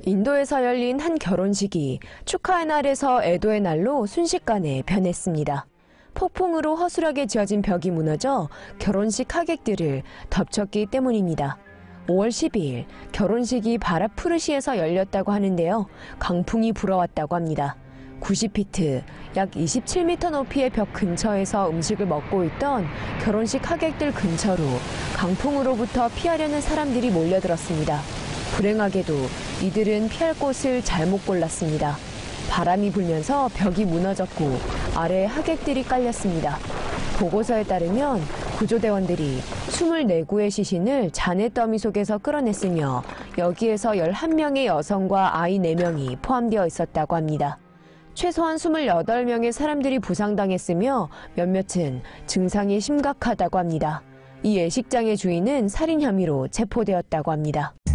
인도에서 열린 한 결혼식이 축하의 날에서 애도의 날로 순식간에 변했습니다. 폭풍으로 허술하게 지어진 벽이 무너져 결혼식 하객들을 덮쳤기 때문입니다. 5월 12일 결혼식이 바라푸르시에서 열렸다고 하는데요. 강풍이 불어왔다고 합니다. 90피트, 약 27m 높이의 벽 근처에서 음식을 먹고 있던 결혼식 하객들 근처로 강풍으로부터 피하려는 사람들이 몰려들었습니다. 불행하게도 이들은 피할 곳을 잘못 골랐습니다. 바람이 불면서 벽이 무너졌고 아래에 하객들이 깔렸습니다. 보고서에 따르면 구조대원들이 24구의 시신을 잔해 더미 속에서 끌어냈으며 여기에서 11명의 여성과 아이 4명이 포함되어 있었다고 합니다. 최소한 28명의 사람들이 부상당했으며 몇몇은 증상이 심각하다고 합니다. 이 예식장의 주인은 살인 혐의로 체포되었다고 합니다.